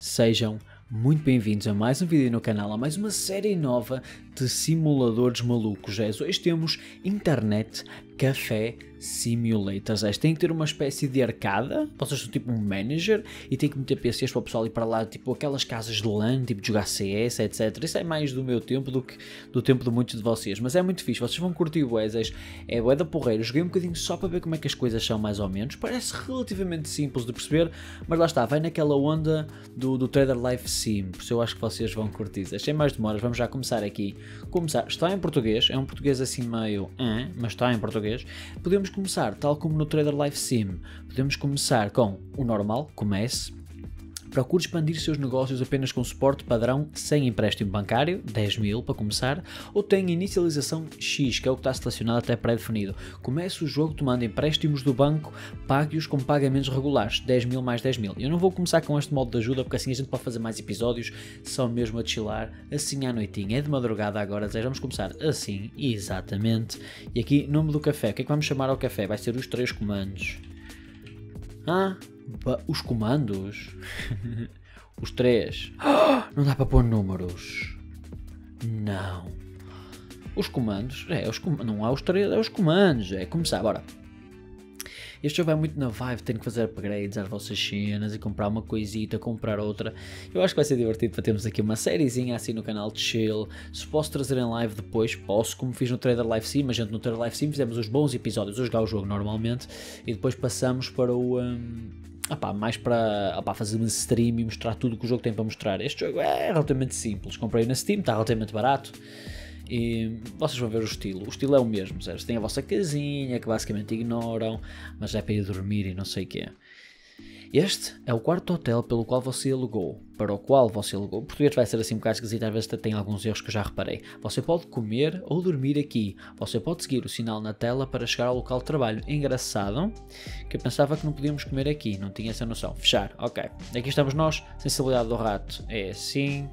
Sejam muito bem-vindos a mais um vídeo no canal, a mais uma série nova de simuladores malucos. Hoje temos Internet Café Simulators. Tem que ter uma espécie de arcada, vocês são tipo um manager e tem que meter PCs para o pessoal ir para lá, tipo aquelas casas de LAN, tipo de jogar CS, etc. Isso é mais do meu tempo do que do tempo de muitos de vocês, mas é muito fixe, vocês vão curtir o Wesley, é bué da porreira. Joguei um bocadinho só para ver como é que as coisas são mais ou menos, parece relativamente simples de perceber, mas lá está, vai naquela onda do Trader Life Sim, por isso eu acho que vocês vão curtir. Sem mais demoras, vamos já começar aqui. Está em português, é um português assim meio, mas está em português. Podemos começar, tal como no Trader Life Sim, podemos começar com o normal, comece. Procure expandir seus negócios apenas com suporte padrão, sem empréstimo bancário, 10 mil para começar, ou tenha inicialização X, que é o que está selecionado até pré-definido. Comece o jogo tomando empréstimos do banco, pague-os com pagamentos regulares, 10 mil mais 10 mil. Eu não vou começar com este modo de ajuda, porque assim a gente pode fazer mais episódios, só mesmo a chilar, assim à noitinha. É de madrugada agora, vamos começar assim, exatamente. E aqui, nome do café, o que é que vamos chamar ao café? Vai ser os 3 comandos. Os comandos? Os 3? Não dá para pôr números. Não. Os comandos? Não há os 3, é os comandos. É começar, bora. Este jogo vai muito na vibe, tenho que fazer upgrades às vossas cenas e comprar uma coisita, comprar outra. Eu acho que vai ser divertido para termos aqui uma sériezinha assim no canal de chill. Se posso trazer em live depois, posso, como fiz no Trader Life Sim. A gente no Trader Life Sim fizemos os bons episódios a jogar o jogo normalmente e depois passamos para o... mais para fazer um stream e mostrar tudo que o jogo tem para mostrar. Este jogo é relativamente simples, comprei na Steam, está relativamente barato e vocês vão ver o estilo é o mesmo, certo? Tem a vossa casinha que basicamente ignoram, mas é para ir dormir e não sei o que é. Este é o quarto hotel pelo qual você alugou, o português vai ser assim um bocado esquisito, às vezes tem alguns erros que eu já reparei. Você pode comer ou dormir aqui, você pode seguir o sinal na tela para chegar ao local de trabalho. Engraçado, que eu pensava que não podíamos comer aqui, não tinha essa noção. Fechar, ok. Aqui estamos nós, sensibilidade do rato é assim,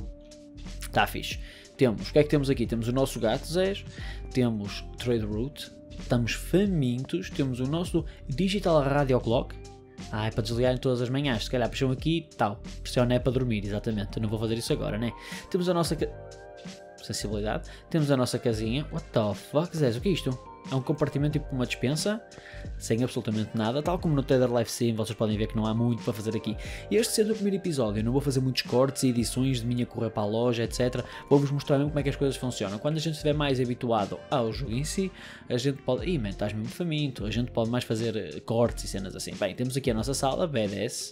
está fixe. O que é que temos aqui? Temos o nosso gato, Zés, temos Trade Route, estamos famintos, temos o nosso Digital Radio Clock. É para desligarem todas as manhãs, se calhar puxam aqui e tal, pressiona é para dormir, exatamente, eu não vou fazer isso agora, né? Temos a nossa sensibilidade, temos a nossa casinha, what the fuck, Zé, o que é isto? É um compartimento tipo uma despensa, sem absolutamente nada, tal como no Trader Life Sim, vocês podem ver que não há muito para fazer aqui. E este sendo o primeiro episódio, eu não vou fazer muitos cortes e edições de mim a correr para a loja, etc. Vou-vos mostrar mesmo como é que as coisas funcionam. Quando a gente estiver mais habituado ao jogo em si, a gente pode... estás mesmo faminto, a gente pode mais fazer cortes e cenas assim. Bem, temos aqui a nossa sala, BDS.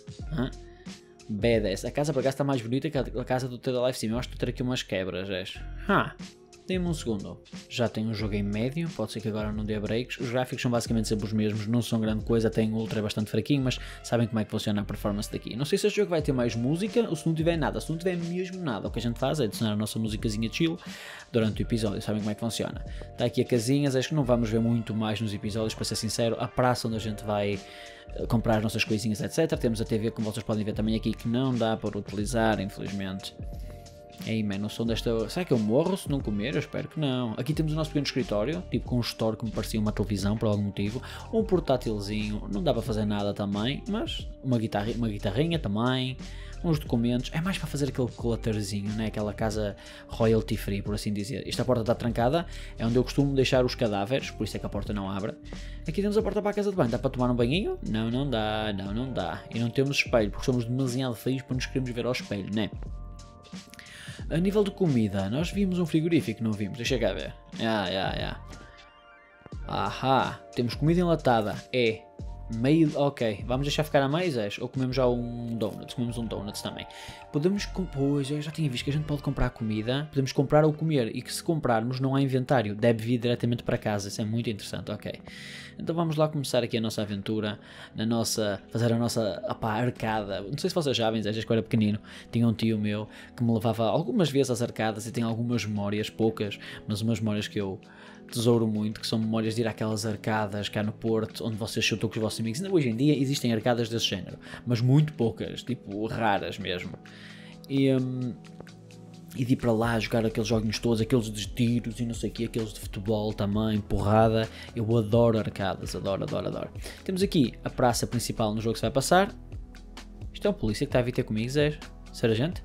BDS. A casa para cá está mais bonita que a casa do Trader Life Sim. Eu acho que tu ter aqui umas quebras, Dê-me um segundo. Já tenho um jogo em médio, pode ser que agora não dê breaks. Os gráficos são basicamente sempre os mesmos, não são grande coisa, tem o ultra bastante fraquinho, mas sabem como é que funciona a performance daqui. Não sei se este jogo vai ter mais música ou se não tiver nada. Se não tiver mesmo nada, o que a gente faz é adicionar a nossa musicazinha chill durante o episódio, sabem como é que funciona. Está aqui a casinhas, acho que não vamos ver muito mais nos episódios, para ser sincero. A praça onde a gente vai comprar as nossas coisinhas, etc. Temos a TV, como vocês podem ver também aqui, que não dá para utilizar, infelizmente. O som desta... Será que eu morro se não comer? Eu espero que não. Aqui temos o nosso pequeno escritório, tipo com um store que me parecia uma televisão por algum motivo. Um portátilzinho, não dá para fazer nada também, mas uma guitarrinha também. Uns documentos, é mais para fazer aquele clutterzinho, né? Aquela casa royalty free, por assim dizer. Esta porta está trancada, é onde eu costumo deixar os cadáveres, por isso é que a porta não abre. Aqui temos a porta para a casa de banho, dá para tomar um banhinho? Não dá. E não temos espelho, porque somos demasiado feios para nos queremos ver ao espelho, né? A nível de comida, nós vimos um frigorífico, não vimos? Deixa cá ver. Temos comida enlatada. Ok, vamos deixar ficar a mais, ou comemos já um donut? Comemos um donut também. Pois, eu já tinha visto que a gente pode comprar comida, podemos comprar ou comer, e que se comprarmos não há inventário, deve vir diretamente para casa, isso é muito interessante, ok. Então vamos lá começar aqui a nossa aventura, fazer a nossa arcada. Não sei se vocês já sabem, desde que eu era pequenino, tinha um tio meu que me levava algumas vezes às arcadas e tem algumas memórias, poucas, mas umas memórias que eu tesouro muito, que são memórias de ir àquelas arcadas cá no Porto, onde vocês chutam com os vossos amigos. Ainda hoje em dia existem arcadas desse género, mas muito poucas, tipo raras mesmo. E de ir para lá jogar aqueles joguinhos todos, aqueles de tiros e não sei o que, aqueles de futebol também, porrada. Eu adoro arcadas, adoro. Temos aqui a praça principal no jogo que se vai passar. Isto é um polícia que está a vir ter comigo, Zé. Sr. Agente?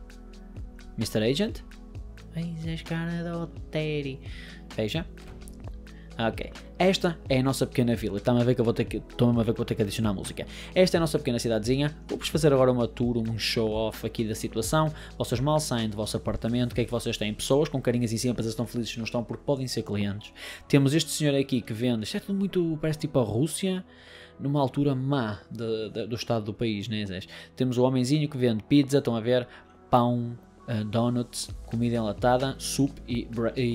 Mr. Agent? Ai, Zé, cara da Oteri. Veja. Ok, esta é a nossa pequena vila. Estão-me a ver que eu vou ter que adicionar música. Esta é a nossa pequena cidadezinha. Vou-vos fazer agora uma tour, um show-off aqui da situação. Vocês mal saem do vosso apartamento. O que é que vocês têm? Pessoas com carinhas e simples, estão felizes, não estão, porque podem ser clientes. Temos este senhor aqui que vende. Isto é tudo muito, parece tipo a Rússia, numa altura má do estado do país, né, Zé? Temos o homenzinho que vende pizza, estão a ver, pão, donuts, comida enlatada, soup e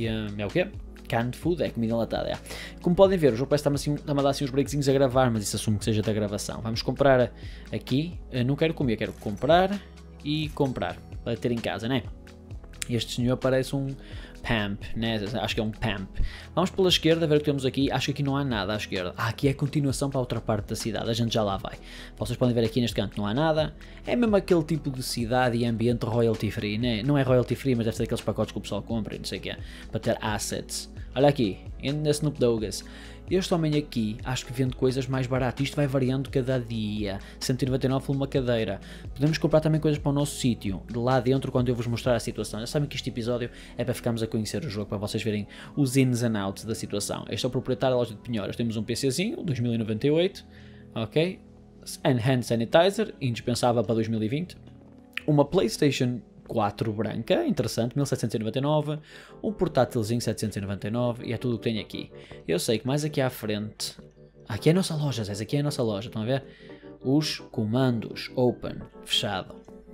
é o quê? Canned food, é comida enlatada, é. Como podem ver, o jogo parece está-me a dar assim uns breakzinhos a gravar, mas isso assumo que seja da gravação. Vamos comprar aqui, não quero comer, quero comprar e comprar, para ter em casa, né? Este senhor parece um pamp, né? Acho que é um pamp. Vamos pela esquerda ver o que temos aqui. Acho que aqui não há nada à esquerda. Aqui é a continuação para a outra parte da cidade. A gente já lá vai. Vocês podem ver aqui neste canto não há nada. É mesmo aquele tipo de cidade e ambiente royalty free, né? Não é royalty free, mas deve ser aqueles pacotes que o pessoal compra e não sei o que é. Para ter assets. Olha aqui, na Snoop Dogg's. Este homem aqui, acho que vende coisas mais baratas. Isto vai variando cada dia. 199 por uma cadeira. Podemos comprar também coisas para o nosso sítio. De lá dentro, quando eu vos mostrar a situação. Já sabem que este episódio é para ficarmos a conhecer o jogo, para vocês verem os ins and outs da situação. Este é o proprietário da loja de penhoras. Temos um PCzinho, 2098. Ok. Hand sanitizer, indispensável para 2020. Uma PlayStation 4 branca, interessante, 1799, um portátilzinho 799 e é tudo o que tenho aqui. Eu sei que mais aqui à frente, aqui é a nossa loja, Zé, aqui é a nossa loja, estão a ver? Os comandos, open, fechado.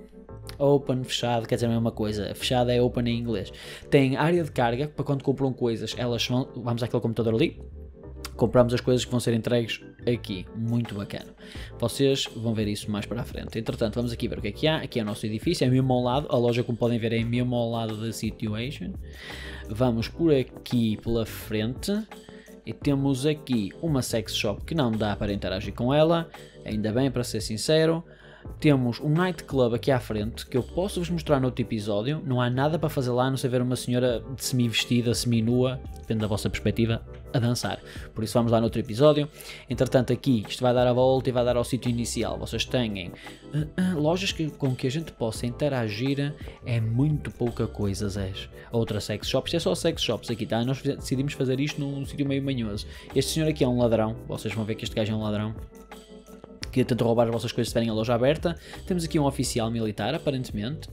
Open, fechado, quer dizer a mesma coisa, fechado é open em inglês. Tem área de carga, para quando compram coisas, elas vão, vamos àquele computador ali, compramos as coisas que vão ser entregues aqui, muito bacana. Vocês vão ver isso mais para a frente. Entretanto, vamos aqui ver o que é que há. Aqui é o nosso edifício, é mesmo ao lado, a loja, como podem ver, é mesmo ao lado da situation. Vamos por aqui pela frente e temos aqui uma sex shop que não dá para interagir com ela, ainda bem, para ser sincero. Temos um nightclub aqui à frente que eu posso vos mostrar no outro episódio. Não há nada para fazer lá, a não ser ver uma senhora de semi-vestida, semi-nua, depende da vossa perspectiva, a dançar. Por isso vamos lá no outro episódio. Entretanto, aqui isto vai dar a volta e vai dar ao sítio inicial. Vocês têm lojas com que a gente possa interagir, é muito pouca coisa, Zé. Outra sex shop, isto é só sex shops aqui, tá? Nós decidimos fazer isto num sítio meio manhoso. Este senhor aqui é um ladrão, vocês vão ver que este gajo é um ladrão que tenta roubar as vossas coisas se tiverem a loja aberta. Temos aqui um oficial militar, aparentemente.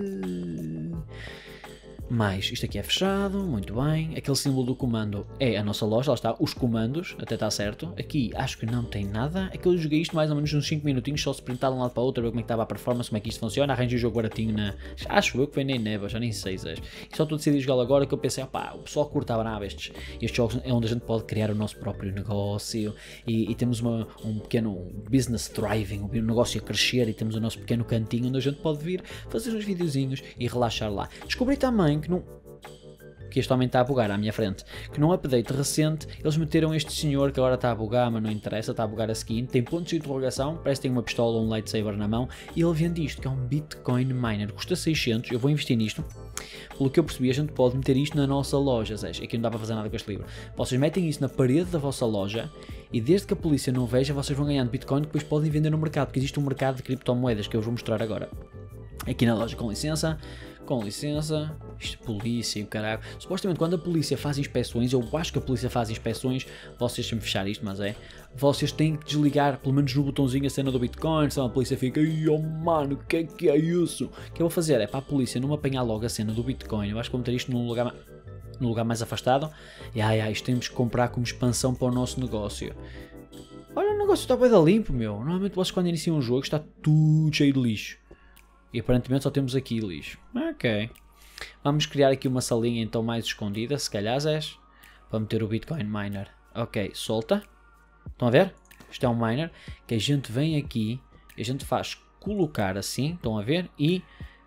Mas isto aqui é fechado, muito bem. Aquele símbolo do comando é a nossa loja, lá está, os comandos, até está certo. Aqui acho que não tem nada. É que eu joguei isto mais ou menos uns 5 minutinhos, só se printar de um lado para o outro, ver como é que estava a performance, como é que isto funciona. Arranjei o jogo baratinho na... Acho eu que vem nem neva, já nem sei. E só estou a decidir jogá-lo agora que eu pensei, opá, o pessoal curta brava estes jogos é onde a gente pode criar o nosso próprio negócio e temos um pequeno business thriving, um negócio a crescer e temos o nosso pequeno cantinho onde a gente pode vir fazer uns videozinhos e relaxar lá. Descobri também que este homem está a bugar à minha frente, que num update recente eles meteram este senhor que agora está a bugar, mas não interessa, está a bugar a skin, tem pontos de interrogação, parece que tem uma pistola ou um lightsaber na mão e ele vende isto, que é um Bitcoin Miner, custa 600, eu vou investir nisto. Pelo que eu percebi, a gente pode meter isto na nossa loja, Zé. Aqui não dá para fazer nada com este livro. Vocês metem isso na parede da vossa loja e desde que a polícia não veja, vocês vão ganhando Bitcoin que depois podem vender no mercado, porque existe um mercado de criptomoedas que eu vos vou mostrar agora. Aqui na loja, com licença, isto é polícia e o caralho. Supostamente quando a polícia faz inspeções, eu acho que a polícia faz inspeções, vocês têm que fechar isto, mas é, vocês têm que desligar, pelo menos no botãozinho, a cena do Bitcoin, senão a polícia fica, ai oh mano, o que é isso? O que eu vou fazer é para a polícia não me apanhar logo a cena do Bitcoin, eu acho que vou meter isto num lugar mais afastado, e isto temos que comprar como expansão para o nosso negócio. Olha, o negócio está bem da limpo, meu. Normalmente vocês quando iniciam um jogo está tudo cheio de lixo. E aparentemente só temos aqui lixo. Ok. Vamos criar aqui uma salinha então mais escondida, se calhar, Zé, para meter o Bitcoin Miner. Ok, solta. Estão a ver? Isto é um miner que a gente vem aqui, a gente faz colocar assim, estão a ver? E...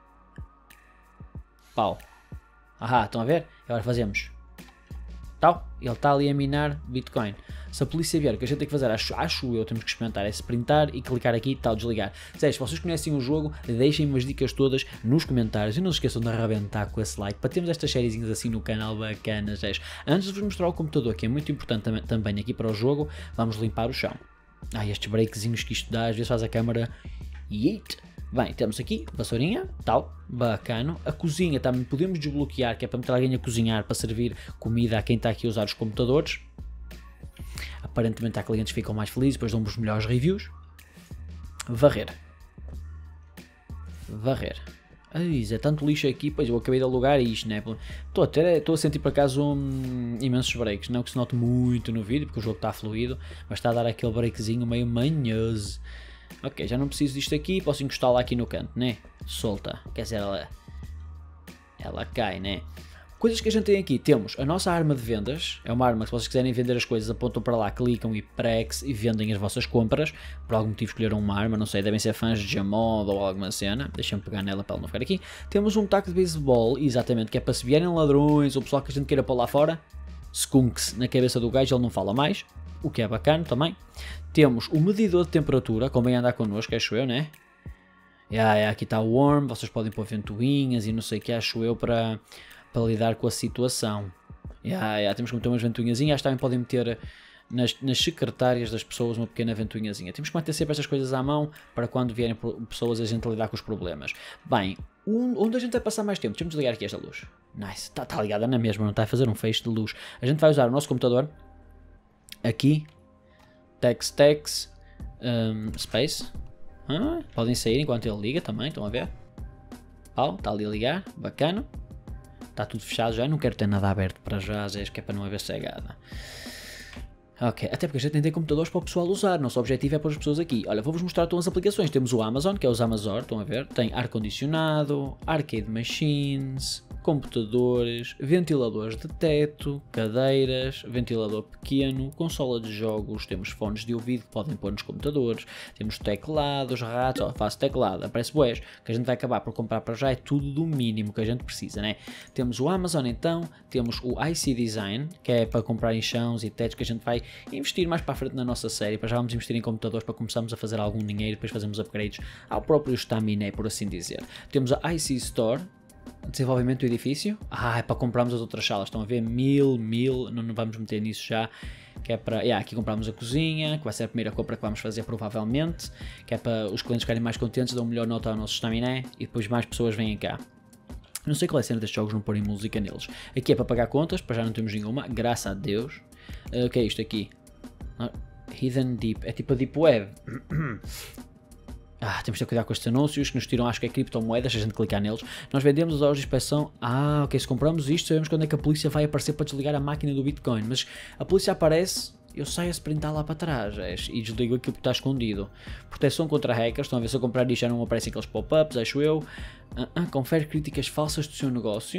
pau. Estão a ver? Agora fazemos... tal. Ele está ali a minar Bitcoin. Se a polícia vier, o que a gente tem que fazer, acho eu, temos que experimentar, é se printar e clicar aqui e tal, desligar. Zé, se vocês conhecem o jogo, deixem umas dicas todas nos comentários e não se esqueçam de arrebentar com esse like para termos estas sériezinhas assim no canal bacanas, Zé. Antes de vos mostrar o computador, que é muito importante também aqui para o jogo, vamos limpar o chão. Estes breakzinhos que isto dá, às vezes faz a câmara... Yeet. Bem, temos aqui vassourinha, tal, bacana. A cozinha também podemos desbloquear, que é para meter alguém a cozinhar, para servir comida a quem está aqui a usar os computadores. Aparentemente há clientes que ficam mais felizes, depois dão os melhores reviews. Varrer. Varrer. Ai, é tanto lixo aqui, pois eu acabei de alugar isto, né? Estou a sentir por acaso imensos breaks, não que se note muito no vídeo, porque o jogo está fluido, mas está a dar aquele breakzinho meio manhoso. Ok, já não preciso disto aqui, posso encostá-la aqui no canto, né? Solta, quer dizer, ela cai, né? Coisas que a gente tem aqui, temos a nossa arma de vendas, é uma arma que se vocês quiserem vender as coisas apontam para lá, clicam e prex e vendem as vossas compras, por algum motivo escolheram uma arma, não sei, devem ser fãs de Jamod ou alguma cena, deixem-me pegar nela para ela não ficar aqui. Temos um taco de beisebol, exatamente, que é para se vierem ladrões ou pessoal que a gente queira pôr lá fora, skunks na cabeça do gajo, ele não fala mais, o que é bacana também. Temos o medidor de temperatura, convém andar connosco, acho eu, né? Aqui está o warm, vocês podem pôr ventoinhas e não sei o que, acho eu, para lidar com a situação. Temos que meter umas ventoinhazinhas, também podem meter nas secretárias das pessoas uma pequena ventoinhazinha. Temos que manter sempre estas coisas à mão para quando vierem pessoas a gente lidar com os problemas. Bem, onde a gente vai passar mais tempo? Deixa-me desligar aqui esta luz. Nice, está ligada na mesma, não está a fazer um feixe de luz. A gente vai usar o nosso computador, aqui, text, space, podem sair enquanto ele liga também, estão a ver? Está ali a ligar, bacana. Está tudo fechado já, não quero ter nada aberto para já, que é para não haver cegada. Ok, até porque a gente nem tem computadores para o pessoal usar, nosso objetivo é pôr as pessoas aqui. Olha, vou-vos mostrar todas as aplicações. Temos o Amazon, que é os Amazon, estão a ver? Tem ar-condicionado, arcade machines, computadores, ventiladores de teto, cadeiras, ventilador pequeno, consola de jogos, temos fones de ouvido que podem pôr nos computadores, temos teclados, ratos, faço teclado, aparece boés, que a gente vai acabar por comprar para já, é tudo do mínimo que a gente precisa, né? Temos o Amazon então, temos o IC Design, que é para comprar enxãos e tetos que a gente vai investir mais para a frente na nossa série, para já vamos investir em computadores para começarmos a fazer algum dinheiro, depois fazemos upgrades ao próprio estaminé, por assim dizer. Temos a IC Store, desenvolvimento do edifício, é para comprarmos as outras salas, estão a ver, mil, não vamos meter nisso já, que é para, aqui compramos a cozinha, que vai ser a primeira compra que vamos fazer provavelmente, que é para os clientes ficarem mais contentes, dão melhor nota ao nosso estaminé e depois mais pessoas vêm cá. Não sei qual é a cena destes jogos não porem música neles. Aqui é para pagar contas, para já não temos nenhuma, graças a Deus. O que é isto aqui? Hidden Deep, é tipo a Deep Web. Temos de ter cuidado com estes anúncios que nos tiram, acho que é criptomoedas, se a gente clicar neles. Nós vendemos as horas de inspeção. Ok, se compramos isto, sabemos quando é que a polícia vai aparecer para desligar a máquina do Bitcoin. Mas a polícia aparece, eu saio a sprintar lá para trás e desligo aquilo que está escondido. Proteção contra hackers, estão a ver, se eu comprar isto já não aparecem aqueles pop-ups, acho eu. Confere críticas falsas do seu negócio.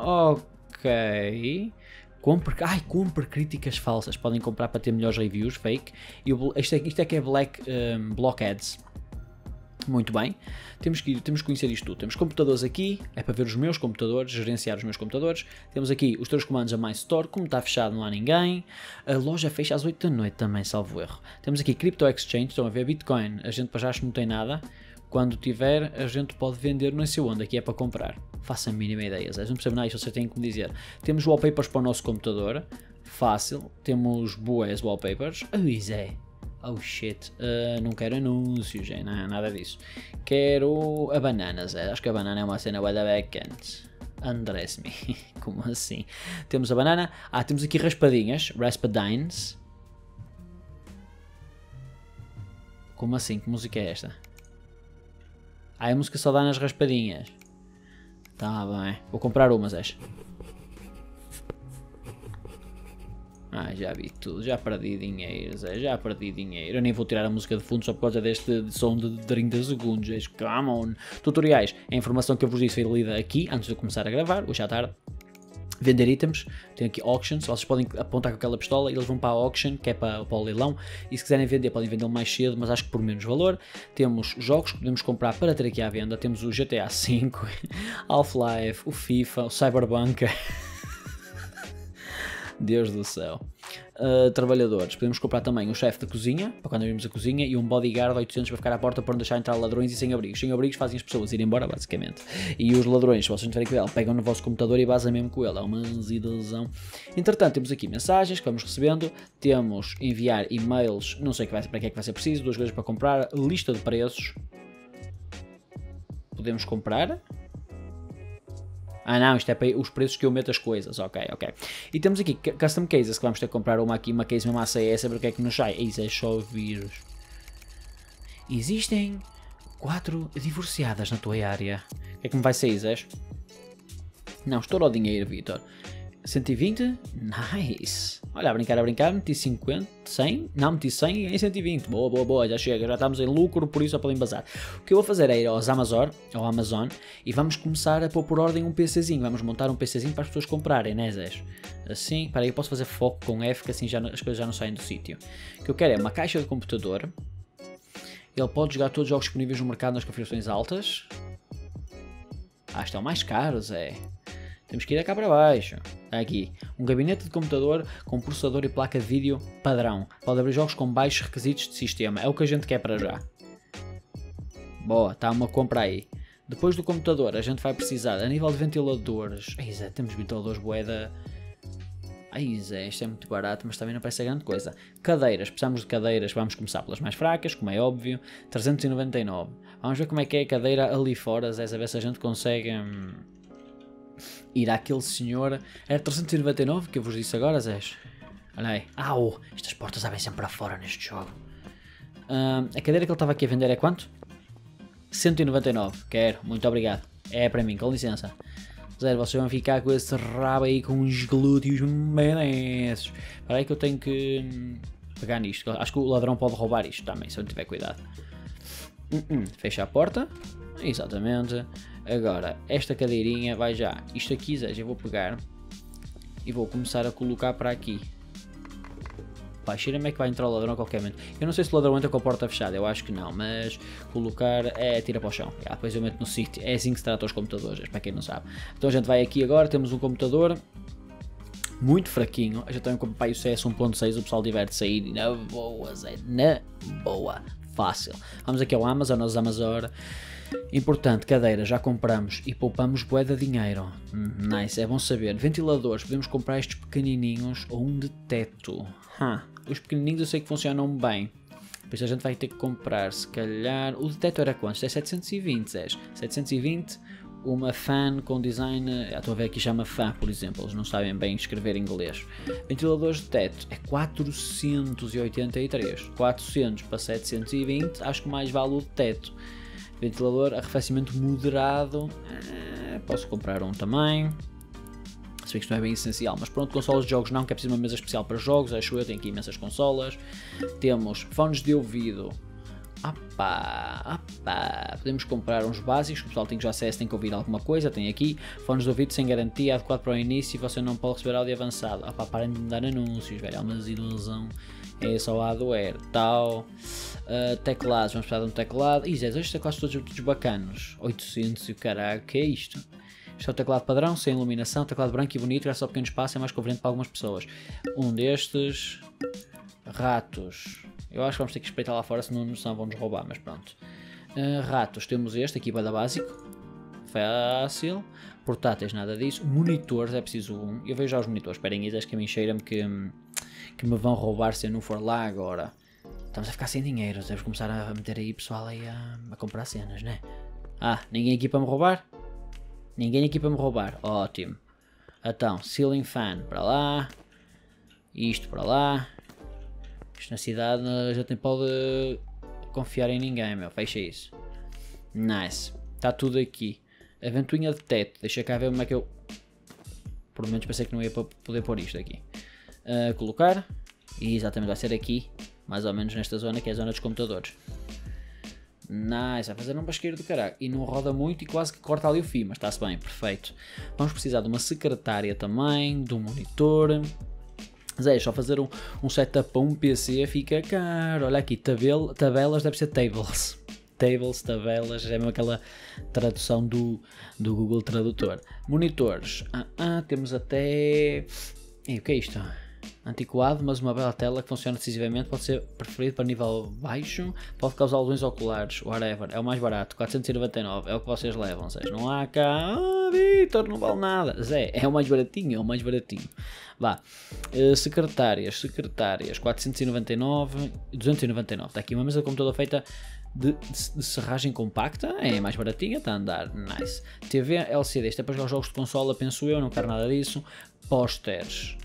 Ok. Compre críticas falsas. Podem comprar para ter melhores reviews, fake. Isto é que é Block Ads. Muito bem, temos que conhecer isto tudo. Temos computadores aqui, é para ver os meus computadores, gerenciar os meus computadores. Temos aqui os 3 comandos a My Store, como está fechado não há ninguém. A loja fecha às 8 da noite também, salvo erro. Temos aqui Crypto Exchange, estão a ver, Bitcoin, a gente para já acho que não tem nada. Quando tiver, a gente pode vender não sei onde, aqui é para comprar. Faça a mínima ideia, não percebo nada, isso você tem que me dizer. Temos wallpapers para o nosso computador, fácil. Temos boas wallpapers. Oh shit, não quero anúncios, não, nada disso. Quero a bananas, acho que a banana é uma cena bué da backend. Undress-me, como assim? Temos a banana, temos aqui raspadinhas, raspadines. Como assim, que música é esta? A música só dá nas raspadinhas. Tá bem, vou comprar umas, já vi tudo, já perdi dinheiro, já perdi dinheiro. Eu nem vou tirar a música de fundo só por causa deste som de 30 segundos. Come on. Tutoriais, a informação que eu vos disse foi lida aqui, antes de eu começar a gravar, hoje à tarde. Vender itens, tem aqui auctions, vocês podem apontar com aquela pistola e eles vão para a auction, que é para o leilão, e se quiserem vender, podem vender mais cedo, mas acho que por menos valor. Temos jogos que podemos comprar para ter aqui à venda, temos o GTA V, Half-Life, o FIFA, o Cyberpunk... Deus do céu. Trabalhadores, podemos comprar também um chefe de cozinha, para quando abrimos a cozinha, e um bodyguard de 800 para ficar à porta para não deixar entrar ladrões e sem-abrigos. Sem-abrigos fazem as pessoas ir embora, basicamente. E os ladrões, se vocês não tiverem com ele, pegam no vosso computador e vazam mesmo com ele. É uma ilusão. Entretanto, temos aqui mensagens que vamos recebendo, temos enviar e-mails, não sei para que é que vai ser preciso, 2 coisas para comprar, lista de preços. podemos comprar. Ah não, isto é para os preços que eu meto as coisas, ok. E temos aqui custom cases, que vamos ter que comprar uma aqui, uma case mesmo a sair, saber o que é que nos sai. Isso é só vírus. Existem 4 divorciadas na tua área. O que é que me vai sair, Zé? Não, estoura o dinheiro, Vitor. 120? Nice. Olha, a brincar, meti 50, 100, não, meti 100 em 120. Boa, já chega, já estamos em lucro, por isso só podem bazar. O que eu vou fazer é ir ao Amazon, e vamos começar a pôr por ordem um PCzinho. Vamos montar um PCzinho para as pessoas comprarem, né, Zé? Assim, para aí eu posso fazer foco com F, que assim as coisas já não saem do sítio. O que eu quero é uma caixa de computador. Ele pode jogar todos os jogos disponíveis no mercado nas configurações altas. Estão mais caros, é. Temos que ir cá para baixo. Aqui, um gabinete de computador com processador e placa de vídeo padrão. Pode abrir jogos com baixos requisitos de sistema. É o que a gente quer para já. Boa, está uma compra aí. Depois do computador, a gente vai precisar, a nível de ventiladores... Ai Zé, temos ventiladores boeda... Ai Zé, isto é muito barato, mas também não parece grande coisa. Cadeiras, precisamos de cadeiras, vamos começar pelas mais fracas, como é óbvio. 399. Vamos ver como é que é a cadeira ali fora, Zé, a ver se a gente consegue... ir àquele senhor. Era 399 que eu vos disse agora, Zé. Olha aí. Estas portas abrem sempre para fora neste jogo. A cadeira que ele estava aqui a vender é quanto? 199. Quero, muito obrigado. É para mim, com licença. Zé, vocês vão ficar com esse rabo aí com uns glúteos menesses. Espera aí que eu tenho que pegar nisto. Acho que o ladrão pode roubar isto também, se eu não tiver cuidado. Fecha a porta. Exatamente. Agora, esta cadeirinha vai já. Isto aqui, Zé, eu vou pegar e vou começar a colocar para aqui. Pá, cheira-me é que vai entrar o ladrão a qualquer momento. Eu não sei se o ladrão entra com a porta fechada, eu acho que não, mas colocar é tira para o chão. Depois eu meto no sítio. É assim que se trata os computadores, para quem não sabe. Então a gente vai aqui agora, temos um computador muito fraquinho. A gente tem um computador, o CS 1.6, o pessoal diverte-se aí na boa, Zé, na boa. Fácil. Vamos aqui ao Amazon, aos Amazon. Importante, cadeira, já compramos e poupamos bué de dinheiro. Nice, é bom saber. Ventiladores, podemos comprar estes pequenininhos ou um de teto. Os pequenininhos eu sei que funcionam bem. Por isso a gente vai ter que comprar, se calhar... O de teto era quanto? Isto é 720, 720, uma fan com design... Estou a ver aqui chama fan, por exemplo. Eles não sabem bem escrever em inglês. Ventiladores de teto é 483. 400 para 720, acho que mais vale o de teto. Ventilador, arrefecimento moderado, posso comprar um também, se bem que isto não é bem essencial, mas pronto, consolas de jogos não, que é preciso uma mesa especial para jogos, acho eu, tenho aqui imensas consolas. Temos fones de ouvido, podemos comprar uns básicos, o pessoal tem que já CS, tem que ouvir alguma coisa, tem aqui, fones de ouvido sem garantia, adequado para o início, você não pode receber áudio avançado. Parem de me dar anúncios, velho, é uma desilusão. É só hardware, tal. Teclados, vamos precisar de um teclado. Estes teclados todos bacanos. 800 e o caralho, que é isto? Isto é o teclado padrão, sem iluminação, teclado branco e bonito, graças ao pequeno espaço, é mais conveniente para algumas pessoas. Um destes. Ratos. Eu acho que vamos ter que espreitar lá fora, senão vão nos roubar, mas pronto. Ratos, temos este aqui, bada básico. Fácil. Portáteis, nada disso. Monitores, é preciso um. Eu vejo já os monitores, esperem, acho que a mim cheira-me que me vão roubar se eu não for lá agora. Estamos a ficar sem dinheiro, devemos começar a meter aí pessoal aí a comprar cenas, né? Ninguém aqui para me roubar? Ninguém aqui para me roubar, ótimo. Então, ceiling fan para lá. Isto para lá. Isto na cidade a gente nem pode confiar em ninguém, meu, fecha isso. Nice, está tudo aqui. A ventoinha de teto, deixa cá ver como é que eu... Por menos pensei que não ia poder pôr isto aqui. Colocar, e exatamente vai ser aqui, mais ou menos nesta zona que é a zona dos computadores. Nice, vai fazer um basqueiro do caralho, e não roda muito e quase que corta ali o fio, mas está-se bem, perfeito. Vamos precisar de uma secretária também, de um monitor. Zé, só fazer um setup para um PC fica caro. Olha aqui, tabelas deve ser tables. Tables, tabelas, é mesmo aquela tradução do Google Tradutor. Monitores, temos até... o que é isto? Antiquado, mas uma bela tela que funciona decisivamente, pode ser preferido para nível baixo, pode causar lesões oculares, whatever, é o mais barato, 499, é o que vocês levam, Zé. Não há cá, Vitor, não vale nada, Zé, é o mais baratinho, Vá, secretárias, 499, 299, está aqui uma mesa de computador feita de serragem compacta, é mais baratinha, está a andar, nice. TV LCD, isto é para jogar jogos de consola, penso eu, não quero nada disso. Posters.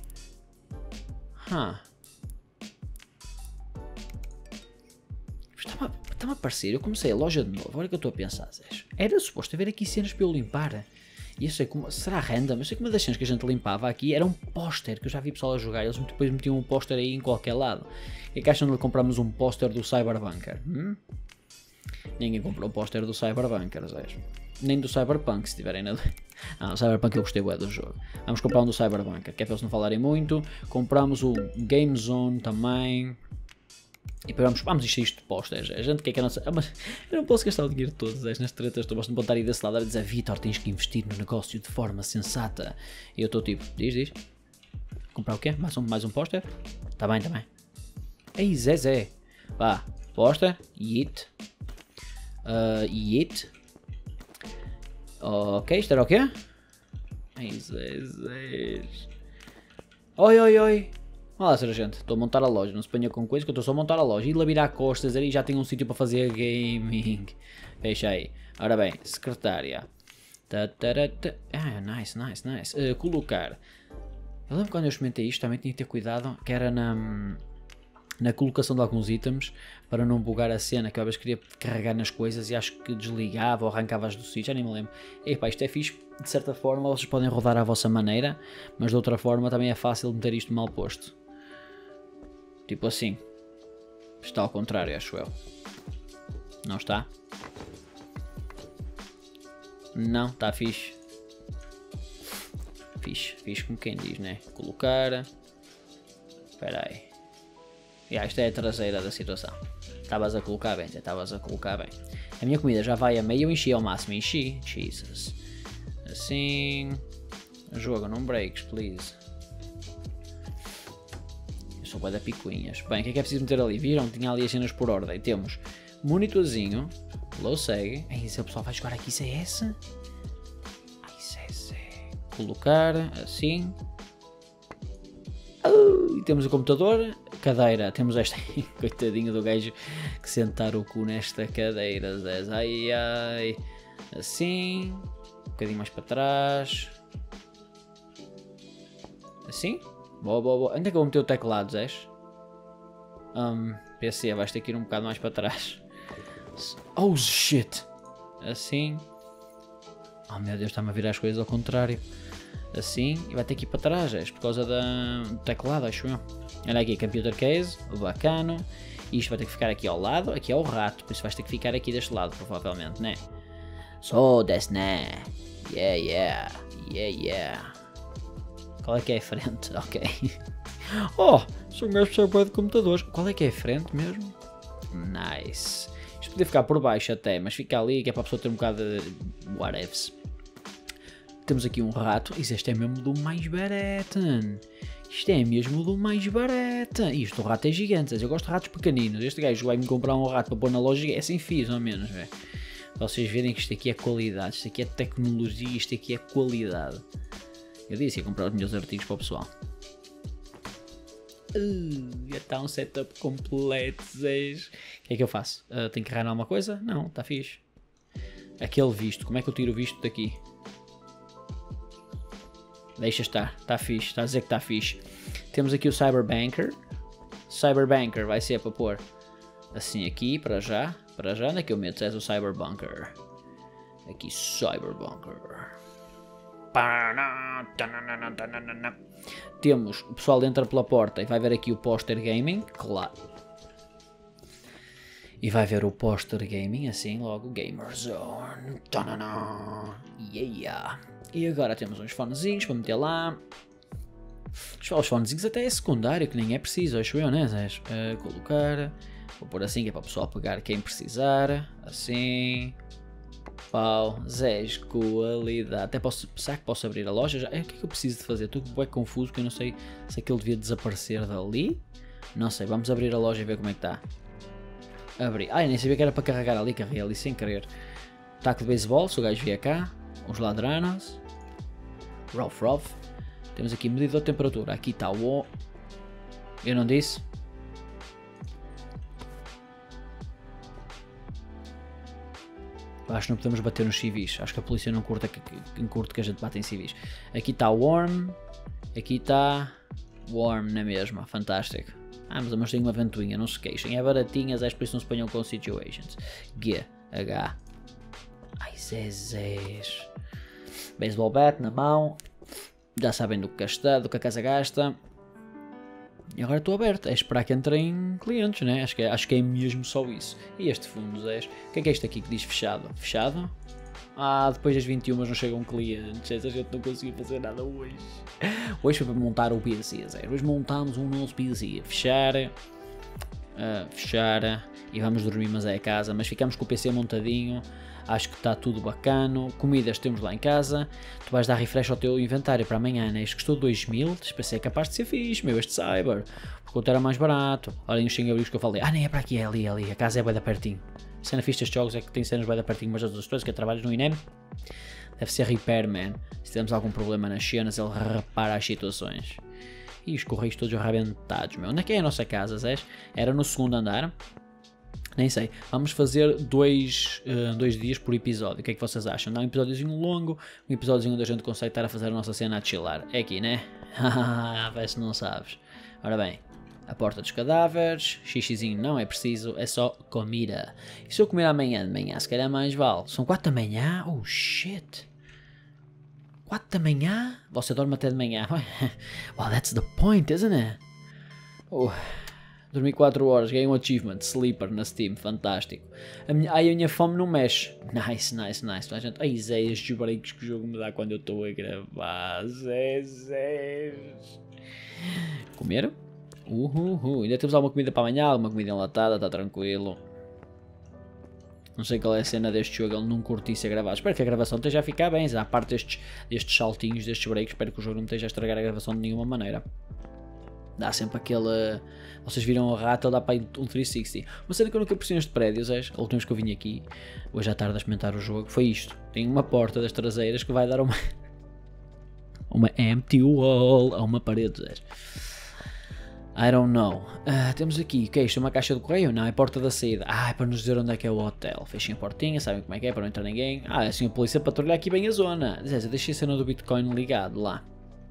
Está-me a parecer, eu comecei a loja de novo, agora que eu estou a pensar, Zés. Era suposto haver aqui cenas para eu limpar. E eu sei como, será random? Eu sei que uma das cenas que a gente limpava aqui era um póster, que eu já vi pessoal a jogar, eles depois metiam um póster aí em qualquer lado. E que acham de comprarmos um póster do Cyberbunker? Ninguém comprou o póster do Cyberbunker, Zés. Nem do Cyberpunk, se tiverem na... o Cyberpunk eu gostei bué do jogo. Vamos comprar um do Cyberbunker, que é para eles não falarem muito. Compramos o Game Zone também. E depois vamos encher isto de posters. A gente quer que a nossa... mas eu não posso gastar o dinheiro todo nas tretas. Estou bastante estar aí desse lado a dizer: Vitor, tens que investir no negócio de forma sensata. E eu estou tipo, diz. Comprar o quê? Mais um póster? Tá bem. Ei, Zé. Vá, póster, yeet. Ok, isto era o quê? Ei, Zé. Oi. Olá, sargento, estou a montar a loja, não se ponha com coisa que eu estou só a montar a loja. E lá virar costas ali já tenho um sítio para fazer gaming. Fecha aí. Ora bem, secretária. Nice. Colocar. Eu lembro quando eu experimentei isto, também tinha que ter cuidado, que era na colocação de alguns itens, para não bugar a cena, que eu às vezes queria carregar nas coisas e acho que desligava ou arrancava-as do sítio, já nem me lembro. Epá, isto é fixe, de certa forma vocês podem rodar à vossa maneira, mas de outra forma também é fácil meter isto mal posto. Tipo assim. Está ao contrário, acho eu. Não está? Não, está fixe. Fixe como quem diz, né? Colocar. Espera aí. Isto é a traseira da situação. Estavas a colocar bem, A minha comida já vai a meio, eu enchi ao máximo. Jesus. Assim. Jogo, não breaks, please. Eu sou bué da picuinhas. Bem, o que é preciso meter ali? Viram? Tinha ali as cenas por ordem. Temos monitorzinho, low seg. Se o pessoal vai jogar aqui CS. Colocar assim. E temos o computador, cadeira, temos esta. Coitadinho do gajo que sentar o cu nesta cadeira. Ai. Assim. Um bocadinho mais para trás. Assim. Boa. Onde é que eu vou meter o teclado, Zés? PC, vais ter que ir um bocado mais para trás. Oh shit! Assim. Oh meu Deus, está-me a virar as coisas ao contrário. Assim, e vai ter que ir para trás, Zés, por causa do teclado, acho eu. Olha aqui, computer case, bacano. Isto vai ter que ficar aqui ao lado, aqui é o rato, por isso vais ter que ficar aqui deste lado, provavelmente, né? So, that's né? Yeah. Qual é que é a frente? Ok. Sou um gajo que percebe de computadores. Qual é que é a frente mesmo? Nice. Isto podia ficar por baixo até, mas fica ali que é para a pessoa ter um bocado de whatevs. Temos aqui um rato. Este é mesmo do mais barato. Isto, o rato é gigante. Eu gosto de ratos pequeninos. Este gajo vai-me comprar um rato para pôr na loja. É assim fiz, ao menos. Véio. Para vocês verem que isto aqui é qualidade. Isto aqui é tecnologia. Isto aqui é qualidade. Eu disse ia comprar os meus artigos para o pessoal. Já está um setup completo. O que é que eu faço? Tenho que arranjar alguma coisa? Não, está fixe. Aquele visto. Como é que eu tiro o visto daqui? Deixa estar. Está fixe. Está a dizer que está fixe. Temos aqui o Cyberbanker. Cyberbanker vai ser para pôr assim aqui para já. Onde é que eu meto? É o Cyberbunker. Aqui, Cyberbunker. Temos, o pessoal entra pela porta e vai ver aqui o Poster Gaming, claro. E vai ver o Poster Gaming, assim, logo, Gamer Zone. Yeah. E agora temos uns fonezinhos para meter lá. Os fonezinhos até é secundário, que nem é preciso, acho eu, né? Colocar, vou pôr assim, que é para o pessoal pegar quem precisar, assim. Pau, Zés, qualidade. Até posso, será que posso abrir a loja? Já? O que é que eu preciso de fazer? Estou bem confuso porque eu não sei se aquilo devia desaparecer dali. Não sei, vamos abrir a loja e ver como é que está. Abrir. Eu nem sabia que era para carregar ali, carreguei ali sem querer. Taco de beisebol, se o gajo vier cá. Os ladranos. Ruff. Temos aqui medidor de temperatura. Aqui está o... Eu não disse? Acho que não podemos bater nos civis. Acho que a polícia não curte que a gente bate em civis. Aqui está warm. Aqui está warm na mesma. Fantástico. Mas tem uma ventoinha, não se queixem. É baratinhas, por isso não se ponham com situations. G, H. Ai, zezés. Baseball bat na mão. Já sabem do que a casa gasta. E agora estou aberto. É esperar que entrem clientes, né? Acho que é mesmo só isso. E este fundo, Zés? O que é isto aqui que diz fechado? Fechado? Depois das 21 não chegam clientes. Essa gente não conseguiu fazer nada hoje. Hoje foi para montar o PC, Zé. Hoje montámos um novo PC. Fechar. E vamos dormir, mas é a casa. Mas ficamos com o PC montadinho. Acho que está tudo bacano. Comidas temos lá em casa. Tu vais dar refresh ao teu inventário para amanhã, né? Isto custou 2000. Pensei, é capaz de ser fixe, meu, este Cyber. Porque o outro era mais barato. Olhem os sem-abrigos que eu falei. Nem é para aqui, é ali. A casa é bem da pertinho. A cena fixe destes jogos é que tem cenas bem da pertinho, mas das outras coisas que trabalhas no INEM. Deve ser repairman. Se temos algum problema nas cenas, ele repara as situações. E os correios todos arrebentados, meu. Onde é que é a nossa casa, Zé? Era no segundo andar. Nem sei. Vamos fazer dois dias por episódio. O que é que vocês acham? Dá um episódiozinho longo, um episódiozinho onde a gente consegue estar a fazer a nossa cena a chilar. É aqui, né? Vê se não sabes. Ora bem, a porta dos cadáveres, xixizinho não é preciso, é só comida. E se eu comer amanhã de manhã, se calhar mais vale. São 4 da manhã? Oh shit! 4 da manhã? Você dorme até de manhã. Well, that's the point, isn't it? Dormi 4 horas, ganhei um achievement, Sleeper na Steam, fantástico. A minha fome não mexe. Nice. Ai Zé, estes baricos que o jogo me dá quando eu estou a gravar. Zé. Comer? Ainda temos alguma comida para amanhã, alguma comida enlatada, está tranquilo. Não sei qual é a cena deste jogo, ele não curtisse a gravar. Espero que a gravação esteja a ficar bem, à parte destes saltinhos, destes breaks, espero que o jogo não esteja a estragar a gravação de nenhuma maneira. Dá sempre aquele... Vocês viram o rato, ele dá para um 360. Uma cena que eu nunca percebi neste prédio, Zé, a última vez que eu vim aqui, hoje à tarde a experimentar o jogo, foi isto. Tem uma porta das traseiras que vai dar uma empty wall a uma parede, Zé. I don't know. Temos aqui, o que é isto? Uma caixa de correio? Não, é a porta da saída. É para nos dizer onde é que é o hotel. Fechem a portinha, sabem como é que é, para não entrar ninguém. É assim a polícia patrulha aqui bem a zona. Zé, deixei a cena do Bitcoin ligado lá.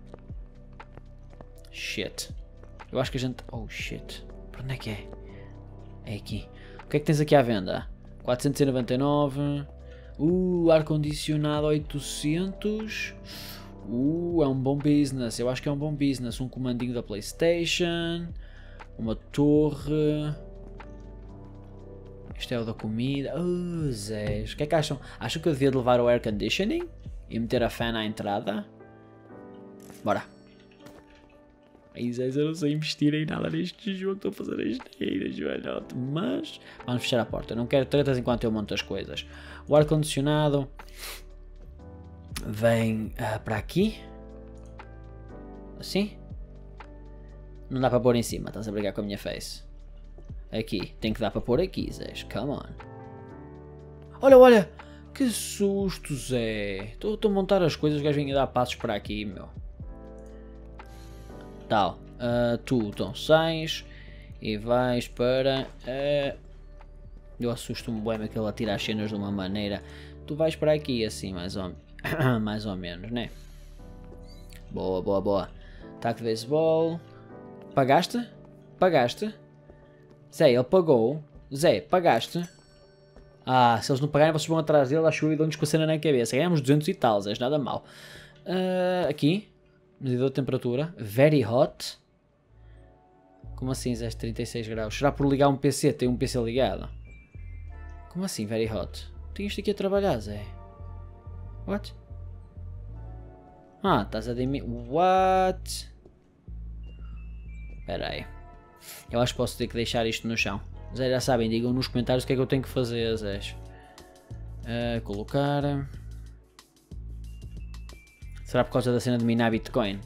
Shit. Eu acho que a gente... Oh shit. Para onde é que é? É aqui. O que é que tens aqui à venda? 499. Ar-condicionado 800. É um bom business. Eu acho que é um bom business. Um comandinho da PlayStation. Uma torre. Isto é o da comida. Zé. O que é que acham? Acham que eu devia levar o air conditioning? E meter a fan à entrada? Bora. Aí Zé, eu não sei investir em nada neste jogo. Estou a fazer as neiras, velho. Mas vamos fechar a porta. Não quero tretas enquanto eu monto as coisas. O ar-condicionado vem para aqui. Assim. Não dá para pôr em cima. Estás a brigar com a minha face. Aqui. Tem que dar para pôr aqui, Zé. Come on. Olha. Que susto, Zé. Estou a montar as coisas. Os gajos vêm a dar passos para aqui, meu. Tal. Tu então sais e vais para... eu assusto-me bem que ele atira as cenas de uma maneira. Tu vais para aqui assim, mais ou menos, né? Boa. Taco de beisebol. Pagaste? Zé, ele pagou. Zé, pagaste? Se eles não pagarem, vocês vão atrás dele à chuva e dão-nos com a cena na cabeça. Ganhamos 200 e tal, Zé, nada mal. Aqui. Medidor de temperatura. Very hot. Como assim, Zé? 36 graus. Será por ligar um PC? Tem um PC ligado? Como assim, very hot? Tenho isto aqui a trabalhar, Zé. What? Estás a dizer... What? Espera aí. Eu acho que posso ter que deixar isto no chão. Zé, já sabem, digam nos comentários o que é que eu tenho que fazer, Zé. Colocar... Será por causa da cena de minar Bitcoin?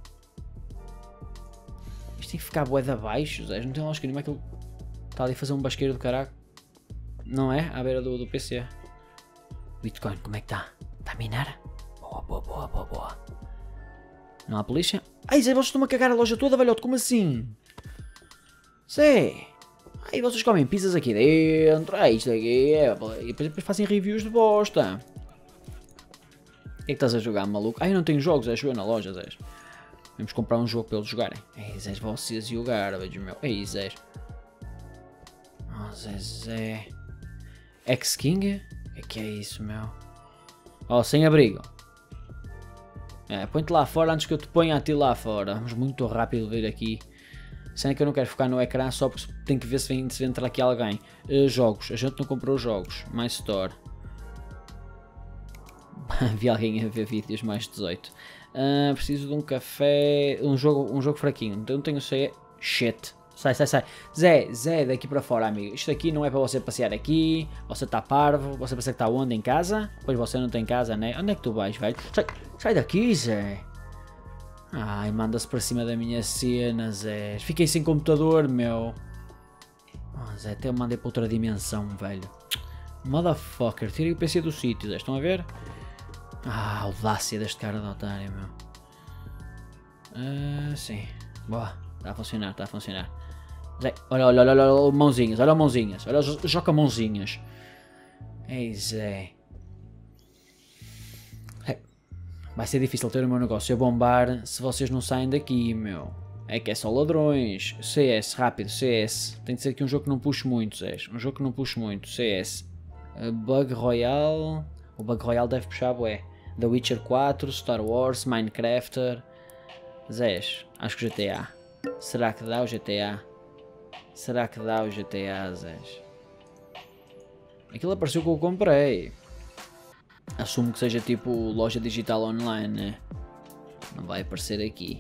Isto tem que ficar bué de abaixo, Zé. Não tem lógica nenhuma que ele está ali a fazer um basqueiro do caraco. Não é? À beira do PC. Bitcoin, como é que está? Está a minar? Boa. Não há polícia? Ai, Zé, vocês estão a cagar a loja toda, velhote. Como assim? Zé. E vocês comem pizzas aqui dentro. Isto aqui é... E depois fazem reviews de bosta. O que é que estás a jogar, maluco? Eu não tenho jogos, Zé. Chegou na loja, Zé. Vamos comprar um jogo para eles jogarem. Ei, Zé, vocês e o garbage, meu. Ei, Zé. Oh, Zé. X-King? O que é isso, meu? Oh, sem abrigo. Põe-te lá fora antes que eu te ponha a ti lá fora. Vamos muito rápido vir aqui. Sendo que eu não quero focar no ecrã só porque tenho que ver se entra aqui alguém. Jogos. A gente não comprou jogos. My Store. Vi alguém a ver vídeos mais 18. Preciso de um café. Um jogo fraquinho. Não tenho sei. Shit. Sai. Zé, daqui para fora, amigo. Isto aqui não é para você passear aqui. Você está parvo. Você pensa que está onde? Em casa? Pois você não tem casa, né? Onde é que tu vais, velho? Sai daqui, Zé. Ai, manda-se para cima da minha cena, Zé. Fiquei sem computador, meu. Oh, Zé, até eu mandei para outra dimensão, velho. Motherfucker. Tirei o PC do sítio, Zé. Estão a ver? A audácia deste cara de otário, meu. Sim. Boa. Está a funcionar. Zé, olha, mãozinhas. Olha, joga mãozinhas. Ei, Zé. Vai ser difícil ter o meu negócio a bombar se vocês não saem daqui, meu. É que é só ladrões. CS, rápido, CS. Tem de ser aqui um jogo que não puxe muito, Zé. Um jogo que não puxe muito. CS. Bug Royale. O Bug Royale deve puxar, bué. The Witcher 4, Star Wars, Minecrafter. Zé, acho que GTA. Será que dá o GTA? Zé? Aquilo apareceu que eu comprei. Assumo que seja tipo loja digital online, né? Não vai aparecer aqui.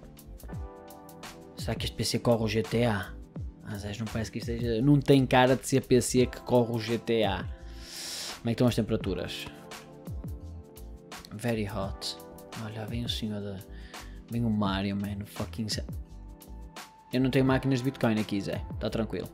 Será que este PC corre o GTA? Zé, não parece que isto seja... Não tem cara de ser PC que corre o GTA. Como é que estão as temperaturas? Very hot. Olha, vem o senhor da... Vem o Mario, mano. Fucking... Eu não tenho máquinas de Bitcoin aqui, Zé. Tá tranquilo.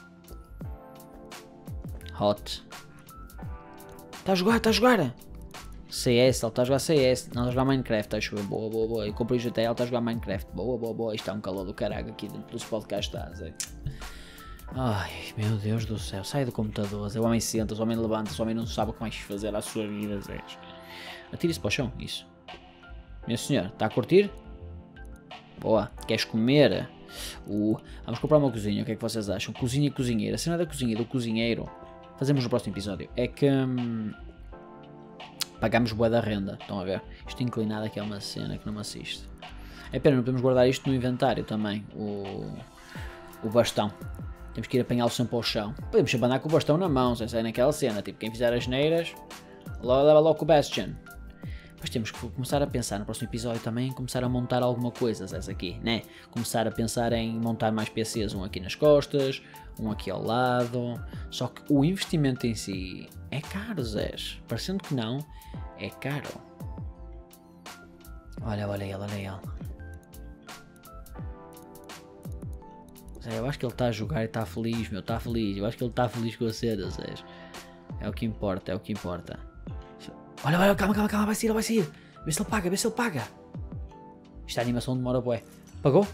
Hot. Tá a jogar? CS, ele está a jogar CS. Não, está a jogar Minecraft, acho eu. Boa. Eu comprei o GTA, ele está a jogar Minecraft. Boa. Isto está um calor do caralho aqui dentro dos podcasts, está, Zé. Ai, meu Deus do céu. Sai do computador, Zé. O homem senta-se, o homem levanta-se, o homem não sabe o que mais fazer à sua vida, Zé. Atire-se para o chão, isso. Meu senhor, está a curtir? Boa. Queres comer? Vamos comprar uma cozinha, o que é que vocês acham? Cozinha e cozinheira. A cena da cozinha e do cozinheiro fazemos no próximo episódio. É que pagamos bué da renda, estão a ver? Isto inclinado aqui é uma cena que não me assiste. É pena, não podemos guardar isto no inventário também, o bastão. Temos que ir apanhá-lo sempre ao chão. Podemos sempre andar com o bastão na mão, sem sair naquela cena, tipo quem fizer as neiras, leva logo o Bastion. Mas temos que começar a pensar no próximo episódio também, começar a montar alguma coisa, Zé, aqui, né? Começar a pensar em montar mais PCs, um aqui nas costas, um aqui ao lado. Só que o investimento em si é caro, Zé. Parecendo que não, é caro. Olha ele. Zé, eu acho que ele está a jogar e está feliz, meu, está feliz. Eu acho que ele está feliz com a cena, Zé. É o que importa. Olha, calma, vai sair. Vê se ele paga. Esta animação demora bué. Pagou?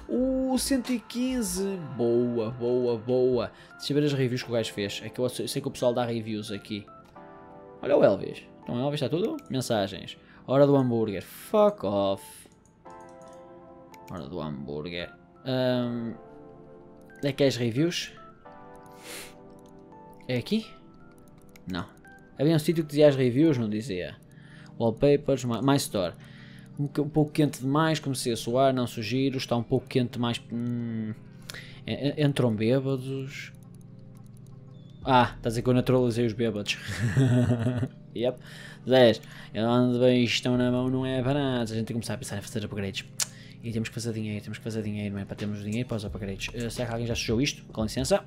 115. Boa. Deixa eu ver as reviews que o gajo fez. É que eu sei que o pessoal dá reviews aqui. Olha o Elvis. Então o Elvis está tudo? Mensagens. Hora do hambúrguer. Fuck off. Hora do hambúrguer. É que é as reviews? É aqui? Não. Havia um sítio que dizia as reviews, não dizia? Wallpapers, My Store. Um pouco quente demais, comecei a suar, não sugiro. Está um pouco quente demais. Entram bêbados. Está a dizer que eu naturalizei os bêbados. Yep. 10. Eu ando bem, estão na mão, não é barato. A gente tem que começar a pensar em fazer upgrades. E temos que fazer dinheiro, não é? Para termos dinheiro para os upgrades. Será que alguém já sujou isto? Com licença.